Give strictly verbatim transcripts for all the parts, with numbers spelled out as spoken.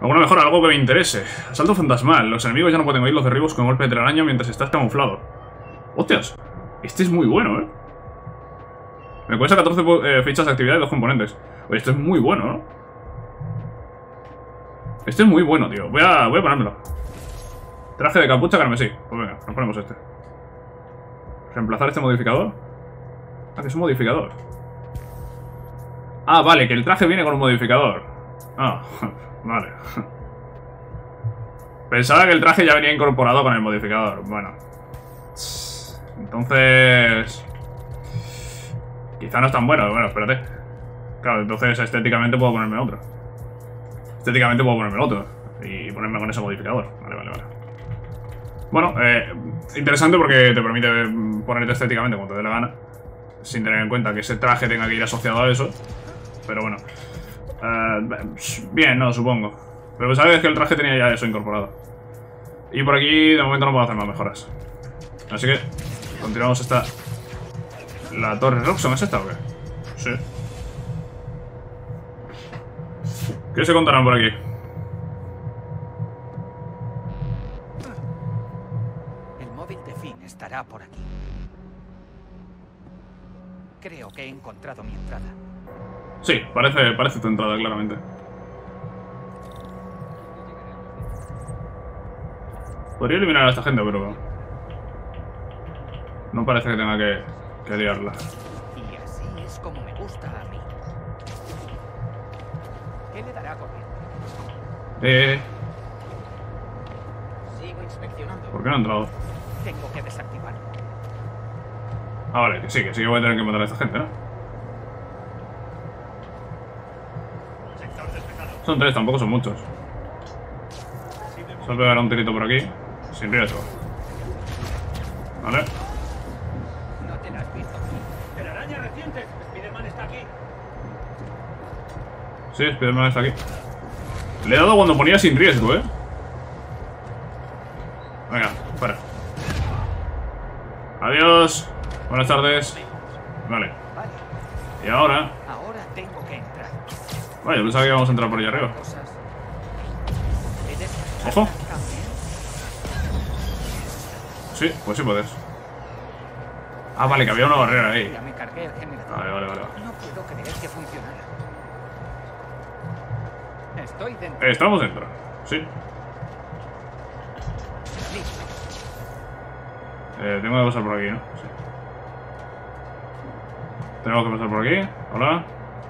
Alguna mejora, algo que me interese. Asalto fantasmal. Los enemigos ya no pueden oír los derribos con golpe de telaraña mientras estás camuflado. ¡Hostias! Este es muy bueno, ¿eh? Me cuesta catorce eh, fichas de actividad de dos componentes. Oye, esto es muy bueno, ¿no? Este es muy bueno, tío. Voy a, voy a ponérmelo. Traje de capucha carmesí. Pues venga, nos ponemos este. Reemplazar este modificador. Ah, que es un modificador. Ah, vale, que el traje viene con un modificador. Ah, vale. Pensaba que el traje ya venía incorporado con el modificador. Bueno. Entonces... quizá no es tan bueno. Bueno, espérate. Claro, entonces estéticamente puedo ponerme otro. Estéticamente puedo ponerme otro. Y ponerme con ese modificador. Vale, vale, vale. Bueno, eh, interesante porque te permite ponerte estéticamente como te dé la gana. Sin tener en cuenta que ese traje tenga que ir asociado a eso. Pero bueno. Eh, bien, no, supongo. Pero sabes que el traje tenía ya eso incorporado. Y por aquí de momento no puedo hacer más mejoras. Así que continuamos esta... ¿La torre Roxxon es esta o qué? Sí. ¿Qué se contarán por aquí? El móvil de Finn estará por aquí. Creo que he encontrado mi entrada. Sí, parece, parece tu entrada, claramente. Podría eliminar a esta gente, pero... no parece que tenga que, que liarla. Y así es como me gusta a mí. ¿Qué le dará corriente? Eh... Sigo inspeccionando. ¿Por qué no ha entrado? Tengo que desactivarlo. Ah, vale, que sí, que sí que voy a tener que matar a esta gente, ¿no? Son tres, tampoco son muchos. Solo pegar un tirito por aquí, sin riesgo. Vale. No te la has visto. ¡Telaraña reciente! ¡Spiderman está aquí! Sí, Spiderman está aquí. Le he dado cuando ponía sin riesgo, ¿eh? Venga, fuera. Adiós. Buenas tardes. Vale. Vale, Y ahora... ahora tengo que entrar. vaya, pensaba que íbamos a entrar por allá arriba. Cosas. ¿He de- Ojo. Cambio. Sí, pues sí puedes. Ah, vale, que había una barrera ahí. Ya me cargué el generador. Vale, vale, vale. No puedo creer que funcionara. Estoy dentro. Estamos dentro. Sí. Listo. Eh, tengo que pasar por aquí, ¿no? Sí. Tenemos que pasar por aquí. Hola.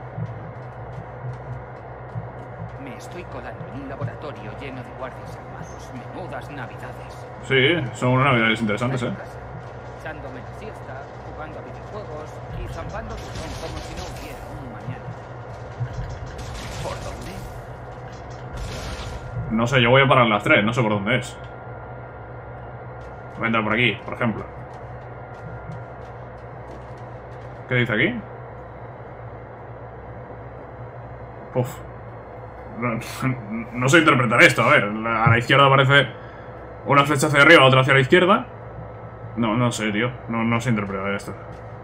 Me estoy colando en un laboratorio lleno de guardias armados. Menudas navidades. Sí, son unas navidades interesantes, ¿eh? Echándome la siesta, jugando a videojuegos y zampando turrón como si no hubiera un mañana. ¿Por dónde? No sé, yo voy a parar las tres, no sé por dónde es. Voy a entrar por aquí, por ejemplo. ¿Qué dice aquí? Uf. No, no sé interpretar esto, a ver. A la izquierda aparece una flecha hacia arriba, otra hacia la izquierda. No, no sé, tío. No, no sé interpretar esto.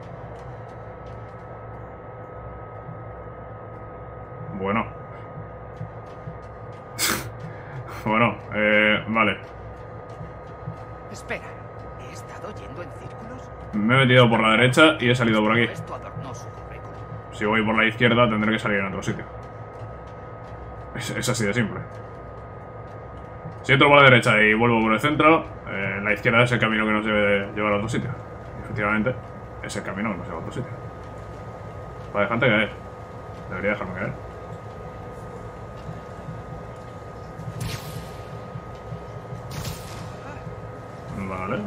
Bueno. Bueno, eh, vale. Espera, ¿he estado yendo en círculos? Me he metido por la derecha y he salido por aquí. Esto adornó su currículum. Si voy por la izquierda tendré que salir en otro sitio. Es, es así de simple. Si entro por la derecha y vuelvo por el centro, eh, la izquierda es el camino que nos debe llevar a otro sitio. Y efectivamente, es el camino que nos lleva a otro sitio. Para dejarte caer. Debería dejarme caer. Vale.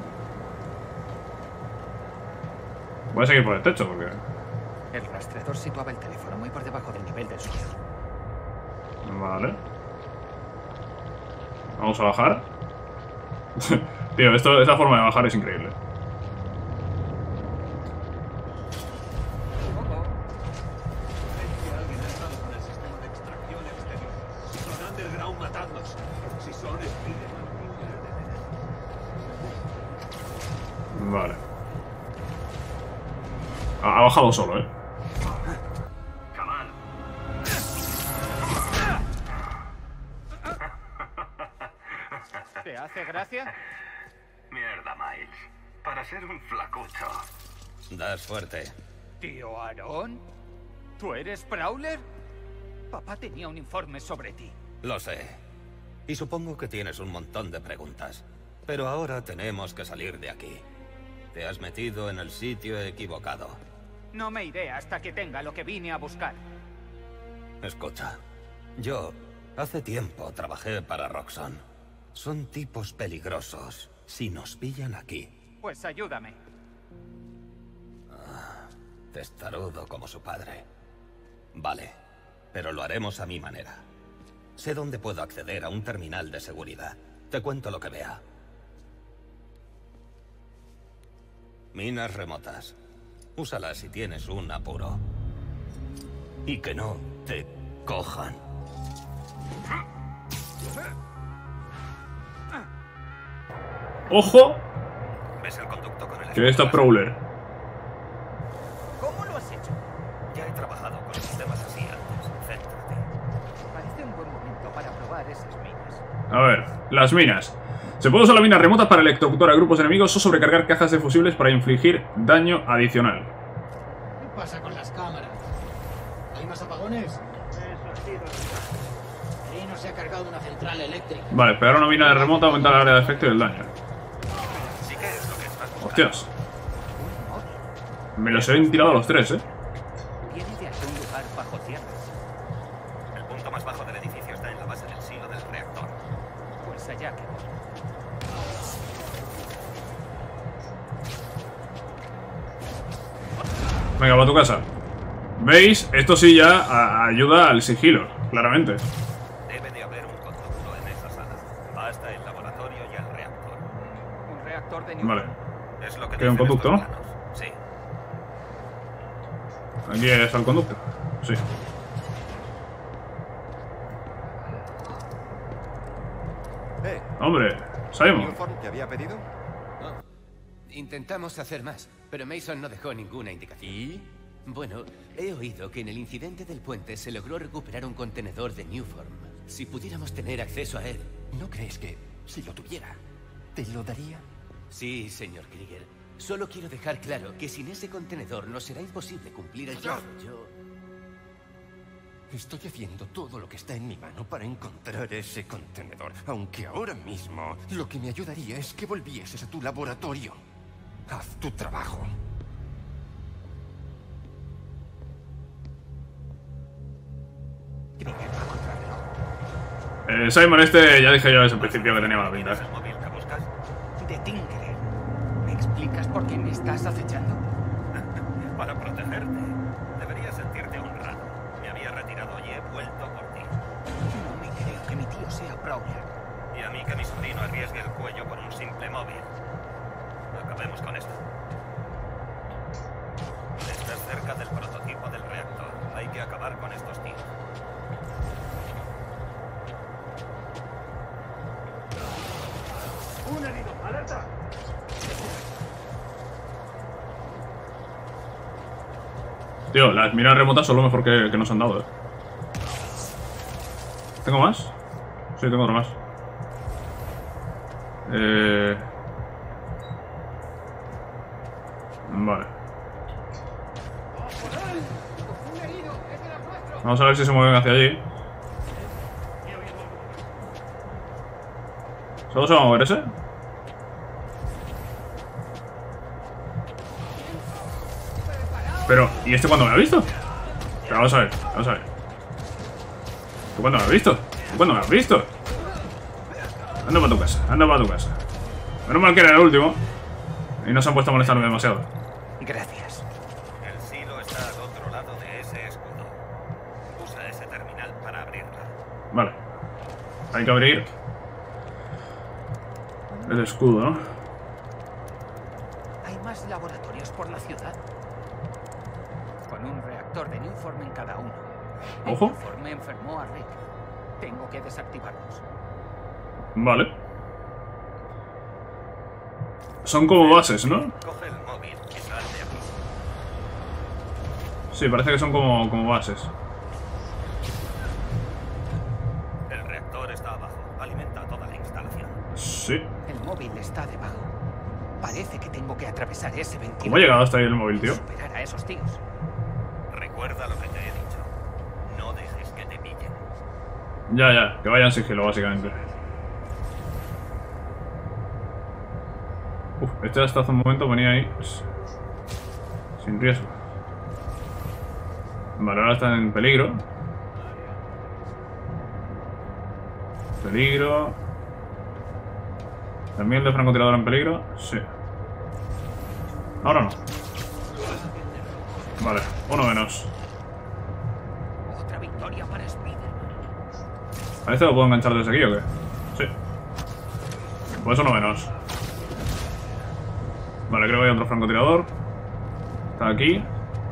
Voy a seguir por el techo porque... El rastreador situaba el teléfono muy por debajo del nivel del suelo. Vale. Vamos a bajar. Tío, esto, esta forma de bajar es increíble. Ojo. Que alguien ha entrado con el sistema de extracción exterior. Si son underground, matadlos. Si son Spiderman, Vale. Ha, ha bajado solo, eh. ¿Te hace gracia? Mierda, Miles. Para ser un flacucho. Das fuerte. ¿Tío Aaron? ¿Tú eres Prowler? Papá tenía un informe sobre ti. Lo sé. Y supongo que tienes un montón de preguntas. Pero ahora tenemos que salir de aquí. Te has metido en el sitio equivocado. No me iré hasta que tenga lo que vine a buscar. Escucha. Yo, hace tiempo, trabajé para Roxxon. Son tipos peligrosos. Si nos pillan aquí. Pues ayúdame. Ah, testarudo como su padre. Vale, pero lo haremos a mi manera. Sé dónde puedo acceder a un terminal de seguridad. Te cuento lo que vea. Minas remotas. Úsalas si tienes un apuro. Y que no te cojan. ¡Ojo! ¿Ves el conducto con el Que está Prowler. ¿Cómo lo has hecho? Ya he trabajado con sistemas así antes. Céntrate. Parece un buen momento para probar esas minas. A ver, las minas. Se puede usar la mina remota para electrocutar a grupos enemigos o sobrecargar cajas de fusibles para infligir daño adicional. ¿Qué pasa con las cámaras? ¿Hay más apagones? Ahí no se ha cargado una central eléctrica. Vale, pegar una mina remota aumenta el área de efecto y el daño. Sí que es lo que estás buscando. Hostias. Me los he tirado a los tres, eh. Viene de algún lugar bajo tierra. El punto más bajo del edificio está en la base del silo del reactor. Pues allá que voy. Venga, va a tu casa. ¿Veis? Esto sí ya a- ayuda al sigilo, claramente. Debe de haber un conducto en esa sala. Va hasta el laboratorio y al reactor. Un reactor de Newton. Vale. Es lo que Queda un dicen conducto, estos ¿no? planos. Sí. Aquí está el conducto. Sí. Eh, Hombre, Simon. ¿Newform te había pedido? Oh. Intentamos hacer más, pero Mason no dejó ninguna indicación. ¿Y? Bueno, he oído que en el incidente del puente se logró recuperar un contenedor de Newform. Si pudiéramos tener acceso a él. ¿No crees que, si lo tuviera, te lo daría? Sí, señor Krieger. Solo quiero dejar claro que sin ese contenedor nos será imposible cumplir el trabajo. Yo... Estoy haciendo todo lo que está en mi mano para encontrar ese contenedor, aunque ahora mismo lo que me ayudaría es que volvieses a tu laboratorio. Haz tu trabajo. Eh, Simon, este ya dije yo desde el principio que tenía mala pinta. ¿Tienes el móvil que buscas? De Tinkerer. ¿Me explicas por qué me estás acechando? Para protegerte. Deberías sentirte honrado. Me había retirado y he vuelto por ti. No me creo que mi tío sea Prowler. Y a mí que mi sobrino arriesgue el cuello por un simple móvil. Acabemos con esto. Estás cerca del prototipo del reactor. Hay que acabar con estos tíos. ¡Un herido! ¡Alerta! Tío, las miras remotas son lo mejor que, que nos han dado, eh. ¿Tengo más? Sí, tengo otro más. Eh... Vale. Vamos a ver si se mueven hacia allí. ¿Solo se va a mover ese? Pero, ¿y este cuándo me ha visto? Pero vamos a ver, vamos a ver. ¿Tú cuándo me has visto? ¿Tú cuándo me has visto? Anda para tu casa, anda para tu casa. Menos mal que era el último. Y no se han puesto a molestarme demasiado. Gracias. El silo está al otro lado de ese escudo. Usa ese terminal para abrirla. Vale. Hay que abrir el escudo, ¿no? Hay más laboratorios por la ciudad. Con un reactor de Newform en cada uno. El Ojo. Newform me enfermó a Rick. Tengo que desactivarlos. Vale. Son como bases, ¿no? Coge el móvil y sal de aquí. Sí, parece que son como, como bases. El reactor está abajo. Alimenta toda la instalación. Sí. El móvil está debajo. Parece que tengo que atravesar ese ventilador. ¿Cómo ha llegado hasta ahí el móvil, tío? Superar a esos tíos. Recuerda lo que te he dicho. No dejes que te pillen. Ya, ya, que vayan sigilo, básicamente. Uf, este hasta hace un momento venía ahí pues, sin riesgo. Vale, ahora está en peligro. Peligro. ¿También el de francotirador en peligro? Sí. Ahora no. Vale, uno menos. Otra victoria para Spider. ¿A este lo puedo enganchar desde aquí o qué? Sí. Pues uno menos. Vale, creo que hay otro francotirador. Está aquí.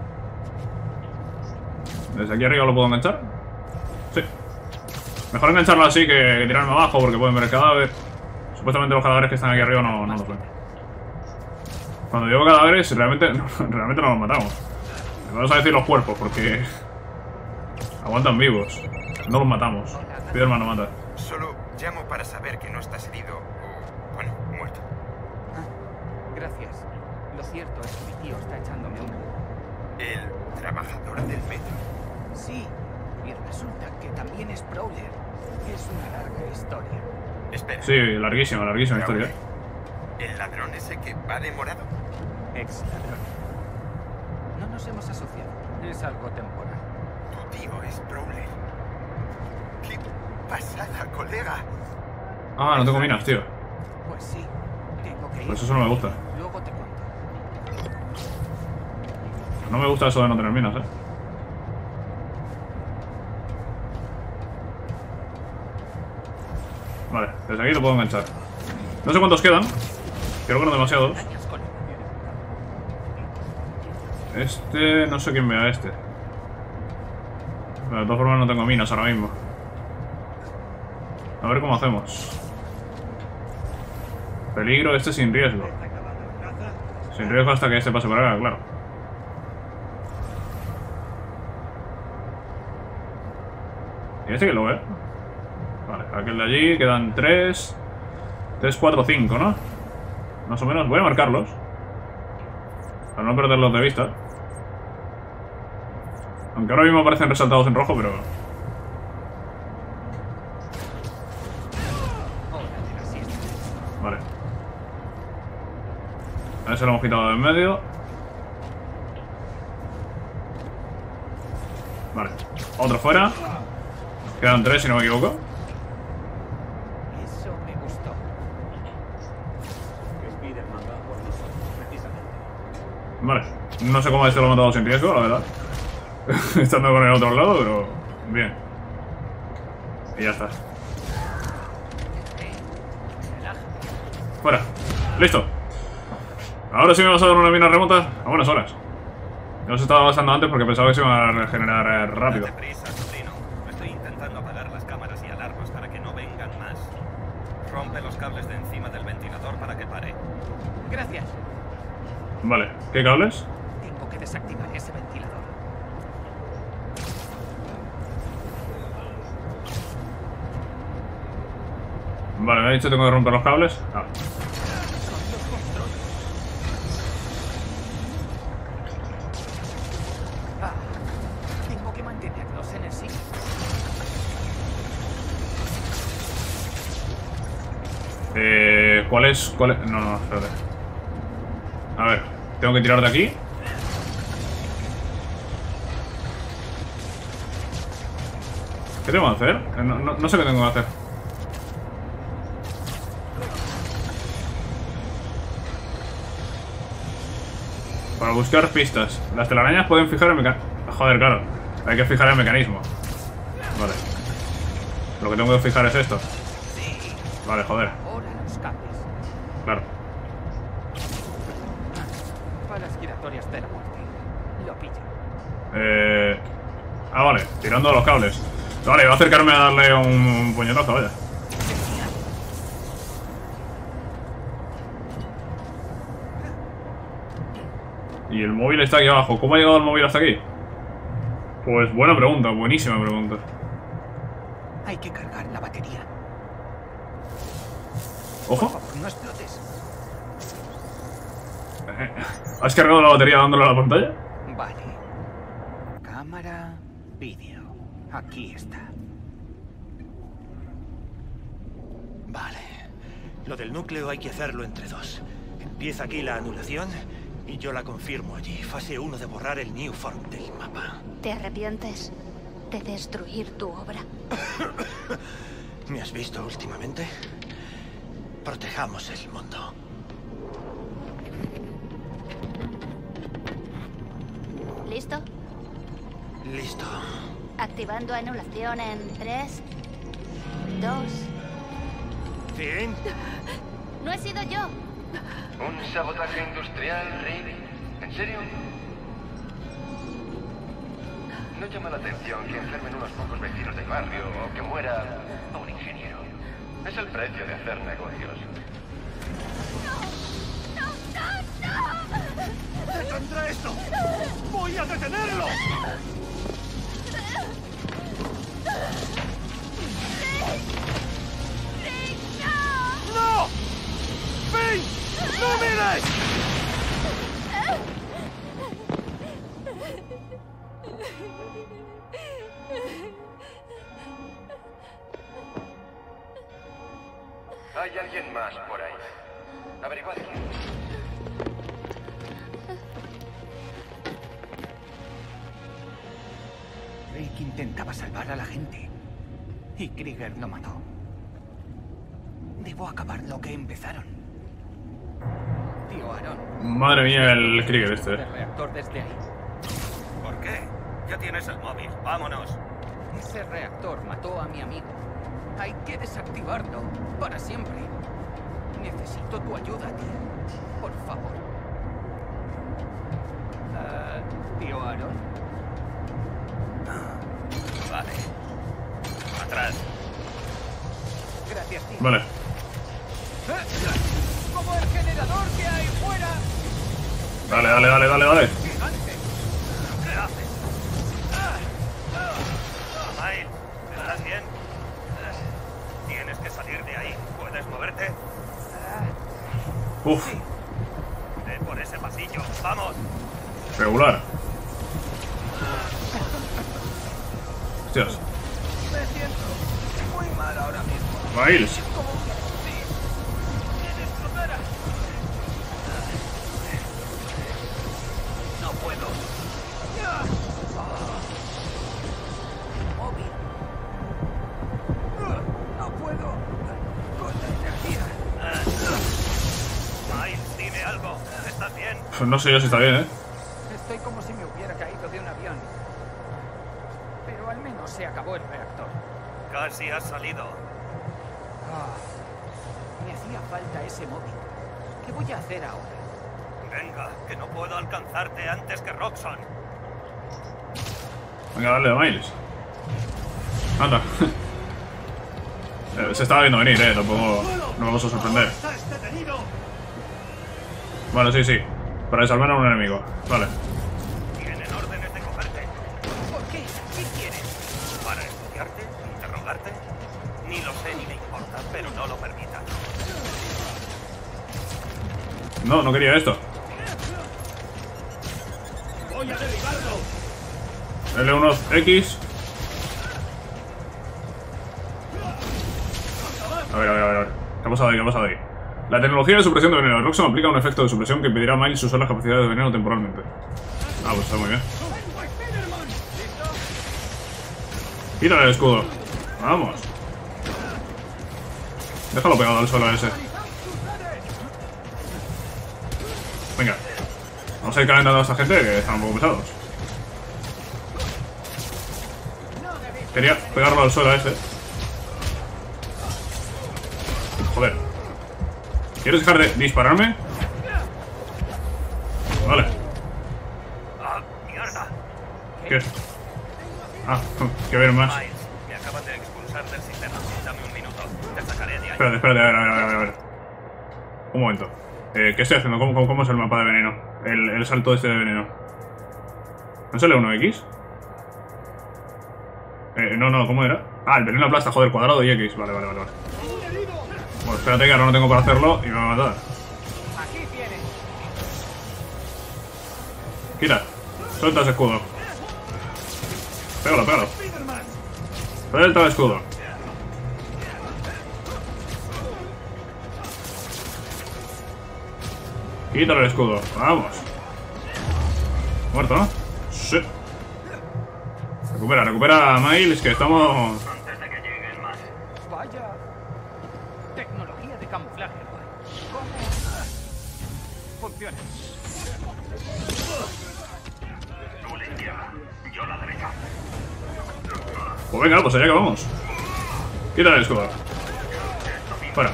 ¿Desde aquí arriba lo puedo enganchar? Sí. Mejor engancharlo así que, que tirarme abajo porque pueden ver el cadáver. Supuestamente los cadáveres que están aquí arriba no, no los ven. Cuando digo cadáveres, realmente no, realmente no los matamos. Vamos a decir los cuerpos porque aguantan vivos. No los matamos. Spiderman no mata. Solo llamo para saber que no estás herido o, bueno, muerto. Ah, gracias. Lo cierto es que mi tío está echándome una. El trabajador del metro. Sí, y resulta que también es Prowler. Es una larga historia. Espera. Sí, larguísima, larguísima historia. ¿El ladrón ese que va de morado? Ex ladrón. No nos hemos asociado. Es algo temporal. Tu tío es Prowler. ¡Qué pasada, colega! Ah, no tengo minas, tío. Pues sí, tengo que ir. Pues eso no me gusta. Luego te cuento. No me gusta eso de no tener minas, eh. Vale, desde aquí lo puedo enganchar. No sé cuántos quedan. Creo que no demasiados. Este... no sé quién vea a este. Pero de todas formas no tengo minas ahora mismo. A ver cómo hacemos. Peligro, este sin riesgo. Sin riesgo hasta que este pase por acá, claro. Y este que lo ve. Vale, aquel de allí, quedan tres. tres, cuatro, cinco, ¿no? Más o menos. Voy a marcarlos para no perderlos de vista. Aunque ahora mismo aparecen resaltados en rojo, pero... Vale. A ese lo hemos quitado de en medio. Vale. Otro fuera. Quedan tres, si no me equivoco. Eso me gustó. Que Spider-Man va por nosotros, precisamente. Vale. No sé cómo este lo he matado sin riesgo, la verdad. Estando con el otro lado, pero... bien. Y ya está. Fuera. Listo. Ahora sí me vas a dar una mina remota a buenas horas. Ya os estaba bastando antes porque pensaba que se iban a regenerar eh, rápido. Date prisa, sobrino. Estoy intentando apagar las cámaras y alarmas para que no vengan más. Rompe los cables de encima del ventilador para que pare. Gracias. Vale. ¿Qué cables? Tengo que desactivar ese ventilador. Vale, me ha dicho que tengo que romper los cables. Ah. Ah, tengo que mantenerlos en el sitio. Eh, ¿Cuál es? ¿Cuál es? No, no, espérate. A ver, tengo que tirar de aquí. ¿Qué tengo que hacer? No, no, no sé qué tengo que hacer. Para buscar pistas. Las telarañas pueden fijar el mecanismo. Joder, claro. Hay que fijar el mecanismo. Vale. Lo que tengo que fijar es esto. Vale, joder. Ahora los cables. Claro. Palas giratorias de la muerte. Lo pillo. Eh... Ah, vale. Tirando los cables. Vale, voy a acercarme a darle un, un puñetazo, vaya. Y el móvil está aquí abajo. ¿Cómo ha llegado el móvil hasta aquí? Pues buena pregunta, buenísima pregunta. Hay que cargar la batería. Ojo. Por favor, no explotes. ¿Has cargado la batería dándole a la pantalla? Vale. Cámara, vídeo. Aquí está. Vale. Lo del núcleo hay que hacerlo entre dos. Empieza aquí la anulación y yo la confirmo allí. Fase uno de borrar el New Form del mapa. ¿Te arrepientes de destruir tu obra? ¿Me has visto últimamente? Protejamos el mundo. ¿Listo? Listo. Activando anulación en tres, dos... Fin. ¡No he sido yo! ¿Un sabotaje industrial, Rick? ¿En serio? No llama la atención que enfermen unos pocos vecinos del barrio o que muera un ingeniero. Es el precio de hacer negocios. ¡Detendré esto! ¡Voy a detenerlo! ¡No! ¡Fin! ¡No mires! Hay alguien más por ahí. Averiguad quién. Rick intentaba salvar a la gente. Y Krieger lo mató. Debo acabar lo que empezaron. Tío Aaron. Madre mía, el Krieger este. El reactor desde ahí. ¿Por qué? Ya tienes el móvil. Vámonos. Ese reactor mató a mi amigo. Hay que desactivarlo para siempre. Necesito tu ayuda, tío. Por favor. Uh, tío Aaron. Vale. Atrás. Gracias, tío. Vale. ¡Como el generador que hay fuera! Dale, dale, dale, dale, dale. ¡Gigante! ¿Qué haces? Miles, ¿estás bien? Tienes que salir de ahí. ¿Puedes moverte? Uf, Ve por ese pasillo. ¡Vamos! regular. Hostias. Me siento muy mal ahora mismo. Miles. Como si me explotara. No puedo. Ya. Móvil. No puedo. Con la energía. Miles, dime algo. ¿Estás bien? Pues no sé yo si está bien, ¿eh? Estoy como si me hubiera caído de un avión. Pero al menos se acabó el reactor. Casi has salido. Ah, me hacía falta ese móvil. ¿Qué voy a hacer ahora? Venga, que no puedo alcanzarte antes que Roxxon. Venga, dale, Miles. Anda. Eh, Se estaba viendo venir, eh. Tampoco no vamos a sorprender. ¡Estás detenido! Vale, sí, sí. Para desarmar a un enemigo. Vale. Tienen órdenes de cogerte. ¿Por qué? ¿Qué quieres? ¿Para estudiarte? ¿Interrogarte? Ni lo sé ni me importa, pero no lo permitas. No, no quería esto. ¡Voy a derribarlo! L uno X. A ver, a ver, a ver. ¿Qué ha pasado ahí? ¿Qué ha pasado ahí? La tecnología de supresión de veneno. Roxxon aplica un efecto de supresión que impedirá a Miles usar las capacidades de veneno temporalmente. Ah, pues está muy bien. Quítale el escudo. Vamos. Déjalo pegado al suelo a ese. Venga. Vamos a ir calentando a esta gente que están un poco pesados. Quería pegarlo al suelo a ese. Joder. ¿Quieres dejar de dispararme? Vale. ¡Ah, mierda! ¿Qué? Ah, que ver más. Miles, me acaban de expulsar del sistema. Dame un minuto. Te sacaré de ahí. Espérate, espérate, a ver, a ver, a ver, a ver. Un momento. Eh, ¿Qué estoy haciendo? ¿Cómo, cómo, cómo es el mapa de veneno? El, el salto este de veneno. ¿No sale uno X? Eh, no, no, ¿cómo era? Ah, el veneno aplasta, joder, cuadrado y X. Vale, vale, vale, vale. Bueno, espérate que ahora no tengo para hacerlo y me va a matar. Aquí viene. Quita. Suelta ese escudo. Pégalo, pégalo. Suelta el escudo. Quítale el escudo. Vamos. Muerto, ¿no? Sí. Recupera, recupera a Miles, que estamos... Vaya. Tecnología de camuflaje. ¿Cómo funciona? Tú la izquierda, yo la derecha. Pues venga, pues allá que vamos. Quítale el escudo. Fuera.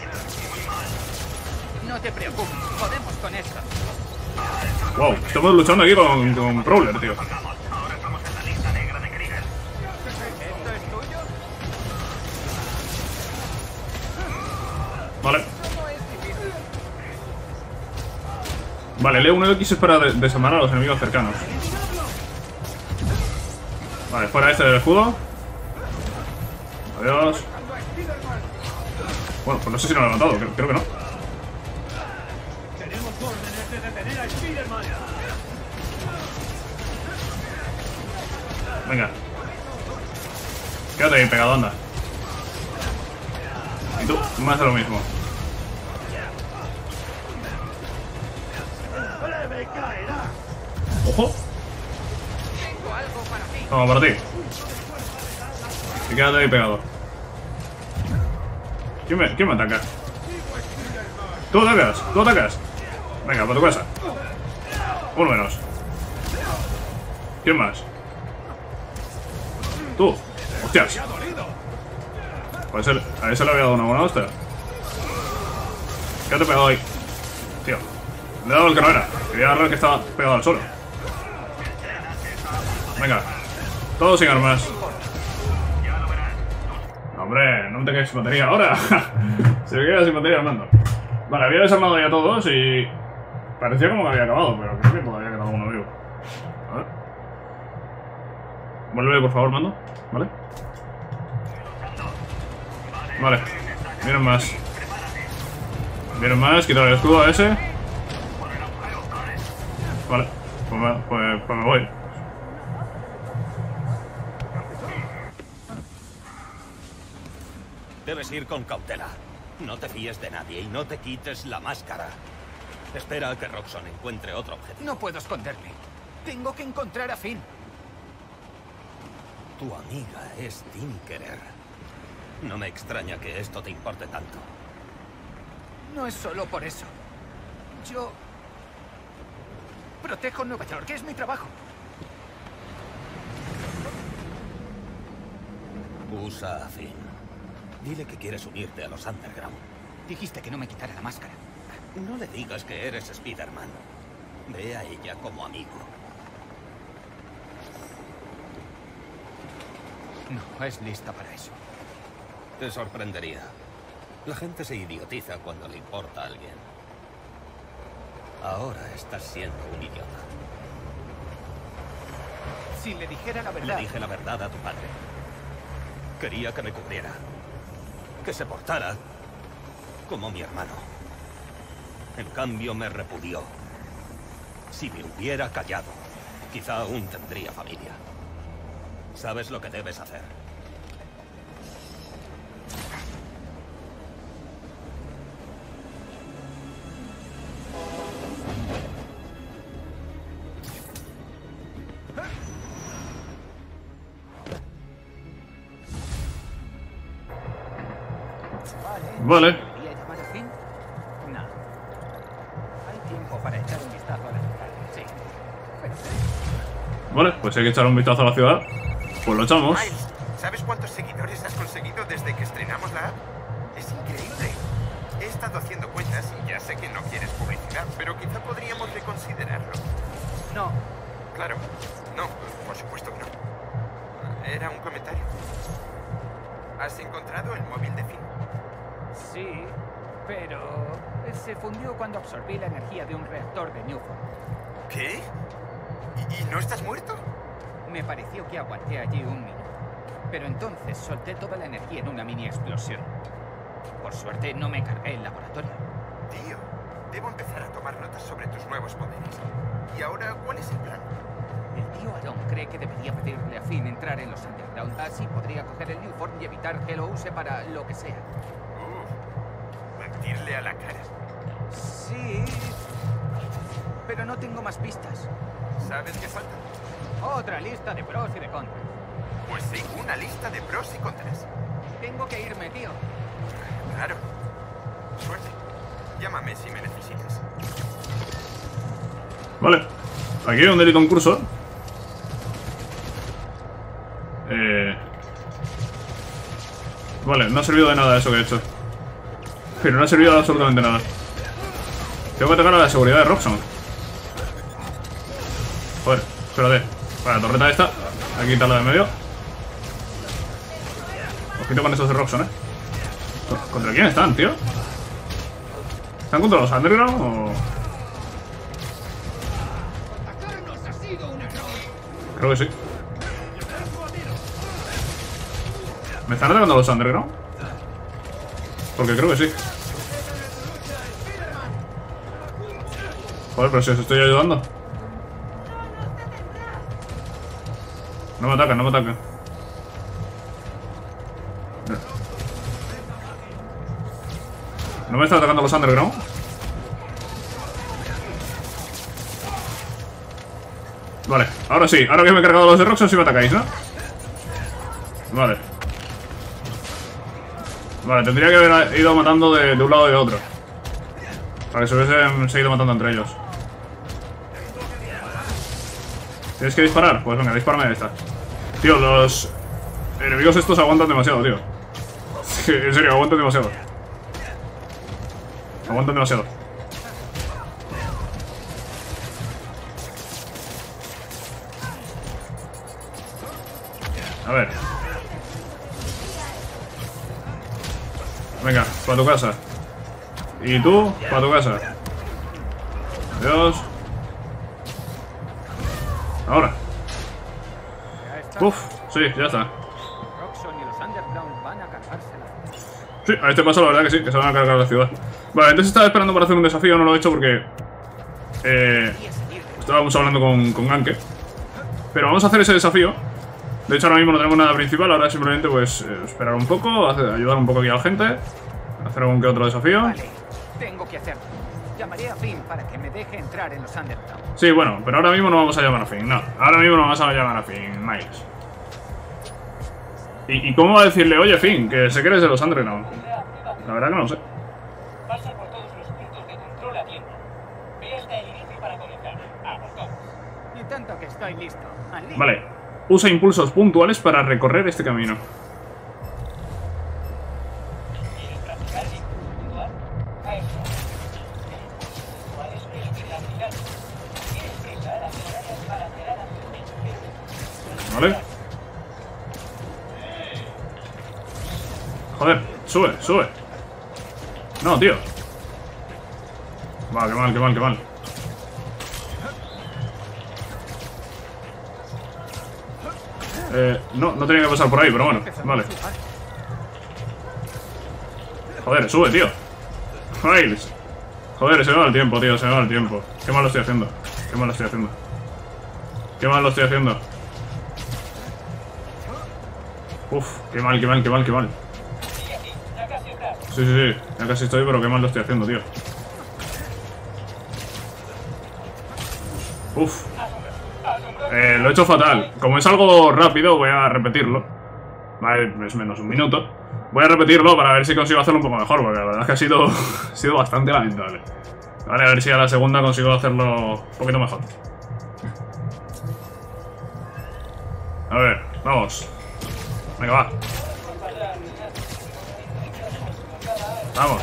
No te preocupes, podemos con esto. Wow, estamos luchando aquí con, con Prowler, tío. Ahora estamos en la lista negra de Krieger. ¿Esto es tuyo? Vale. No es difícil. Vale, L uno X es para de desarmar a los enemigos cercanos. Vale, fuera este del escudo. Adiós. Bueno, pues no sé si lo he levantado, creo, creo que no. Tenemos órdenes de detener a Spider-Man. Venga. Quédate ahí pegado, anda. Y tú, más de lo mismo. ¡Ojo! Tengo algo para ti. Vamos, para ti. Y quédate ahí pegado. ¿Quién me, quién me ataca? Tú atacas, tú atacas. Venga, para tu casa. Uno menos. ¿Quién más? Tú. Hostias. Puede ser, a ese le había dado una buena hostia. Quédate pegado ahí. Tío. Le he dado el que no era. Quería agarrar el que estaba pegado al suelo. Venga. Todos sin armas. No, hombre, no te quedes sin batería ahora. Se me queda sin batería al mando. Vale, había desarmado ya todos y... parecía como que había acabado, pero creo que todavía queda uno vivo. A ver. Vuelve, por favor, mando. ¿Vale? Vale. Vienen más. Vienen más. Quitar el escudo a ese. Vale. Pues me, pues, pues me voy. Debes ir con cautela. No te fíes de nadie y no te quites la máscara. Espera a que Roxxon encuentre otro objetivo. No puedo esconderme. Tengo que encontrar a Finn. Tu amiga es Tinkerer. No me extraña que esto te importe tanto. No es solo por eso. Yo... protejo Nueva York, es mi trabajo. Usa a Finn. Dile que quieres unirte a los Underground. Dijiste que no me quitara la máscara. No le digas que eres Spider-Man. Ve a ella como amigo. No, es lista para eso. Te sorprendería. La gente se idiotiza cuando le importa a alguien. Ahora estás siendo un idiota. Si le dijera la verdad... Le dije la verdad a tu padre. Quería que me cubriera. Que se portara como mi hermano. En cambio, me repudió. Si me hubiera callado, quizá aún tendría familia. ¿Sabes lo que debes hacer? Vale. ¿Podría llamar a Finn? No. Hay tiempo para echar un vistazo a la ciudad. Sí. Vale, pues hay que echar un vistazo a la ciudad. Pues lo echamos. Miles, ¿sabes cuántos seguidores has conseguido desde que estrenamos la app? Es increíble. He estado haciendo cuentas y ya sé que no quieres publicidad, pero quizá podríamos reconsiderarlo. No. Claro. No, por supuesto que no. Era un comentario. ¿Has encontrado el móvil de Finn? Sí, pero se fundió cuando absorbí la energía de un reactor de Newform. ¿Qué? ¿Y, y no estás muerto? Me pareció que aguanté allí un minuto. Pero entonces solté toda la energía en una mini explosión. Por suerte no me cargué el laboratorio. Tío, debo empezar a tomar notas sobre tus nuevos poderes. ¿Y ahora cuál es el plan? El tío Aaron cree que debería pedirle a Finn entrar en los Underground. Así podría coger el Newform y evitar que lo use para lo que sea. Uh, mentirle a la cara. Sí, pero no tengo más pistas. ¿Sabes qué falta? Otra lista de pros y de contras. Pues sí, una lista de pros y contras. Tengo que irme, tío. Claro. Suerte. Llámame si me necesitas. Vale. Aquí hay un delito en curso. Eh... Vale, no ha servido de nada eso que he hecho. Pero no ha servido de absolutamente nada. Tengo que tocar a la seguridad de Roxxon. Joder, espérate. Para la torreta esta. Hay que quitarla de medio. Ojito con esos de Roxxon, eh. ¿Contra quién están, tío? ¿Están contra los Underground o...? Creo que sí. ¿Me están atacando los Underground? Porque creo que sí. Joder, pero si os estoy ayudando. No me atacan, no me atacan. ¿No me están atacando los Underground? Vale, ahora sí, ahora que me he cargado los de Roxxon sí me atacáis, ¿no? Vale. Vale, tendría que haber ido matando de, de un lado y de otro. Para que se hubiesen seguido matando entre ellos. ¿Tienes que disparar? Pues venga, dispárame a esta. Tío, los enemigos estos aguantan demasiado, tío. En serio, aguantan demasiado. Aguantan demasiado. A ver. Venga, para tu casa. Y tú, para tu casa. Adiós. Ahora. Uf, sí, ya está. Roxxon y los Underground van a cargársela. Sí, a este paso la verdad que sí, que se van a cargar la ciudad. Vale, entonces estaba esperando para hacer un desafío, no lo he hecho porque... Eh... Estábamos hablando con, con Ganke. Pero vamos a hacer ese desafío. De hecho ahora mismo no tenemos nada principal, ahora simplemente pues eh, esperar un poco, hacer, ayudar un poco aquí a la gente. Hacer algún que otro desafío. Vale, tengo que hacerlo. Llamaré a Finn para que me deje entrar en los Underground. Sí, bueno, pero ahora mismo no vamos a llamar a Finn, no. Ahora mismo no vamos a llamar a Finn, Miles. ¿Y, ¿Y cómo va a decirle, oye Finn, que sé que eres de los Underground? La verdad que no lo sé. Pasa por todos los puntos de control a tiempo. Ve hasta el inicio para conectar. A por todos. Y tanto que estoy listo. Al lío. Vale. Usa impulsos puntuales para recorrer este camino. ¿Quieres practicar el impulso puntual? A eso. ¿Cuál es tu especialidad? Tienes que usar habilidades para crear habilidades. Vale. Joder, sube, sube. No, tío. Va, qué mal, qué mal, qué mal. Eh, no, no tenía que pasar por ahí, pero bueno, vale. Joder, sube, tío. Miles. Joder, se me va el tiempo, tío, se me va el tiempo. Qué mal lo estoy haciendo. Qué mal lo estoy haciendo. Qué mal lo estoy haciendo. Uf, qué mal, qué mal, qué mal, qué mal. Sí, sí, sí, ya casi estoy, pero qué mal lo estoy haciendo, tío. Uf. Eh, lo he hecho fatal. Como es algo rápido, voy a repetirlo. Vale, es menos un minuto. Voy a repetirlo para ver si consigo hacerlo un poco mejor, porque la verdad es que ha sido, ha sido bastante lamentable. Vale, a ver si a la segunda consigo hacerlo un poquito mejor. A ver, vamos. Venga, va. Vamos.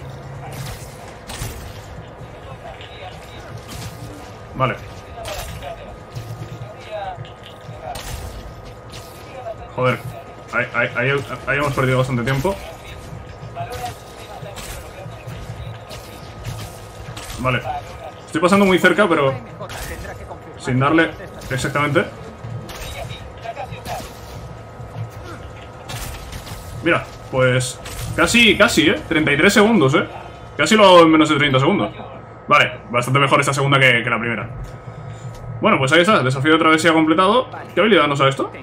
Vale. Joder, ahí, ahí, ahí, ahí hemos perdido bastante tiempo. Vale. Estoy pasando muy cerca, pero sin darle exactamente. Mira, pues Casi, casi, ¿eh? treinta y tres segundos, ¿eh? Casi lo hago en menos de treinta segundos. Vale, bastante mejor esta segunda que, que la primera. Bueno, pues ahí está, desafío de travesía completado. ¿Qué habilidad nos da esto?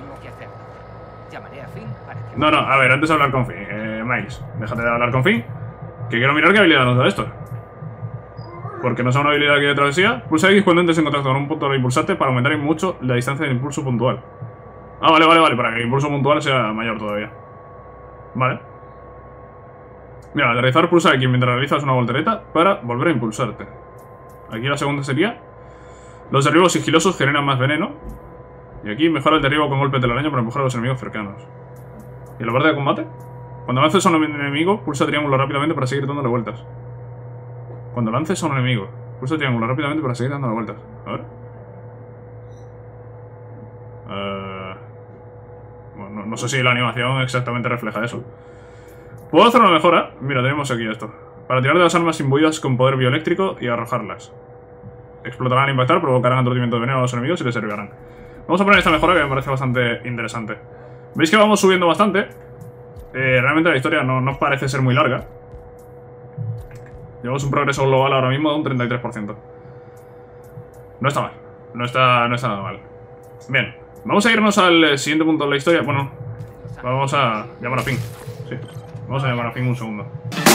No, no, a ver, antes de hablar con Finn, eh, Miles, déjate de hablar con Finn, que quiero mirar qué habilidad nos da esto. Porque no es una habilidad aquí de travesía. Pulsa X cuando entres en contacto con un punto de impulsante para aumentar mucho la distancia del impulso puntual. Ah, vale, vale, vale, para que el impulso puntual sea mayor todavía. Vale. Mira, al aterrizar pulsa X mientras realizas una voltereta para volver a impulsarte. Aquí la segunda sería: los derribos sigilosos generan más veneno. Y aquí mejora el derribo con golpes de la araña para empujar a los enemigos cercanos. ¿Y en la parte de combate? Cuando lances a un enemigo, pulsa triángulo rápidamente para seguir dándole vueltas. Cuando lances a un enemigo, pulsa triángulo rápidamente para seguir dándole vueltas. A ver. Uh... Bueno, no, no sé si la animación exactamente refleja eso. ¿Puedo hacer una mejora? Mira, tenemos aquí esto. Para tirar de las armas imbuidas con poder bioeléctrico y arrojarlas. Explotarán al impactar, provocarán aturdimiento de veneno a los enemigos y les derribarán. Vamos a poner esta mejora que me parece bastante interesante. Veis que vamos subiendo bastante. Eh, realmente la historia no, no parece ser muy larga. Llevamos un progreso global ahora mismo de un treinta y tres por ciento. No está mal. No está, no está nada mal. Bien, vamos a irnos al siguiente punto de la historia. Bueno, vamos a llamar a Finn. Sí, vamos a llamar a Finn un segundo.